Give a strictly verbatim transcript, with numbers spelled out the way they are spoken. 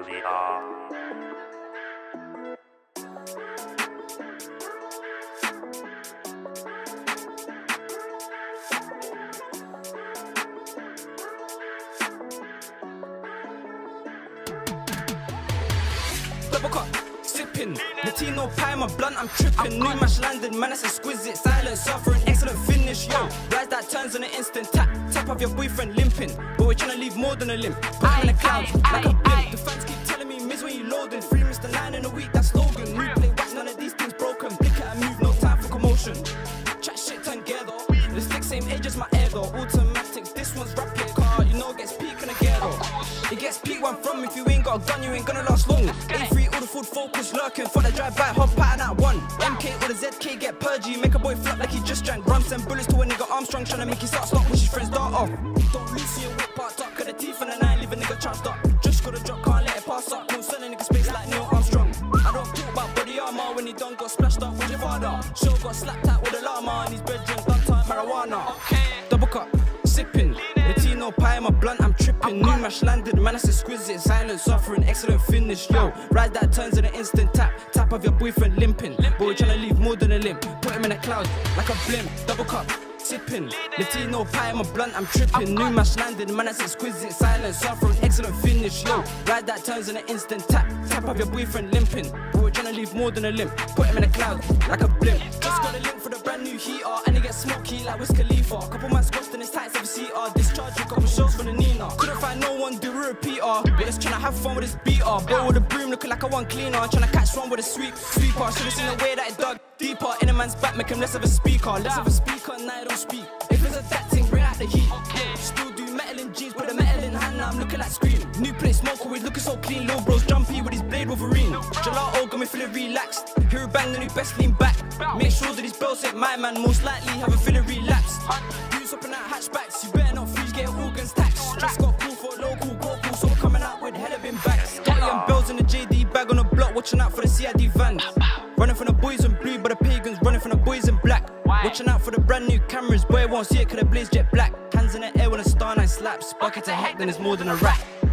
Omizz. Double cup, sipping, Latino pie, my blunt, I'm tripping. New match landed, man, that's exquisite. Silent, suffering, excellent finish, yo. Rise that turns in an instant. Tap, tap of your boyfriend limping, but we're trying to leave more than a limp. Put him in the clouds, like a blimp. The fans keep telling me, Miz, when you loading. Free Mister Nine in a week, that's slogan. New play wax, none of these things broken. Pick it and move, no time for commotion. Chat shit together. The sticks same age as my air though. Automatics, this one's rapid car. You know, it gets peak in a gear though. It gets peak one from. If you ain't got a gun, you ain't gonna last long. A three, all the food focus lurking. For the drive by, hop out of that one. M K or the Z K get purgy. Make a boy flop like he just drank rum. Send bullets to a nigga Armstrong, trying to make his start stop. Wish his friends dart off. Don't lose your whip parked up. Cause the teeth in the nine leave a nigga charged up. Just gotta drop, can't let it pass up. Don't send a nigga space like Neil Armstrong. I don't talk about body armor when he done got splashed up with your father. Show got slapped out with a llama and his bedroom done time marijuana. Double cup, sipping, Latino pie, my blunt, I'm tripping. New match landed, man, that's exquisite. Silent, suffering, excellent finish, yo. Ride that turns in an instant. Tap, tap of your boyfriend limping, but we're trying to leave more than a limp. Put him in the clouds like a blimp. Double cup, sipping, Latino pie, my blunt, I'm tripping. New match landed, man, that's exquisite. Silent, suffering, excellent finish, yo. Ride that turns in an instant. Tap, tap of your boyfriend limping, but we're trying to leave more than a limp. Put him in the clouds like a blimp. Just got a link for the brand new heater, and it gets smoky like Wiz Khalifa. Couple months squashed in his tights of a C R. Discharge a couple shows for the Nina. Couldn't find no one, do a repeater. But just trying to have fun with his beater. Bro with a broom looking like a one cleaner. Trying to catch one with a sweep sweeper. Should've seen the way that it dug deeper. In a man's back, make him less of a speaker. Less of a speaker, now I don't speak. If it's a that thing, bring out the heat. Still do metal in jeans with a metal in hand. Now I'm looking like Scream. New place, smoke always looking so clean. Lil bros jumpy with his blade Wolverine. Gelato got me feeling relaxed. Hero bang, then he best lean back. Make sure that his bells hit my man. Most likely have a feeling relapsed. Use up in that hatchbacks. You better not freeze, get organs taxed. Just got cool for a local, go cool. So we're coming out with hella bin bags. Got young bells in the J D bag on the block. Watching out for the C I D vans. Running from the boys in blue, but the pagans running from the boys in black. Watching out for the brand new cameras. Boy, won't see it cause the blaze jet black. Hands in the air when a star nine slaps. Bucket to heck, then it's more than a rat.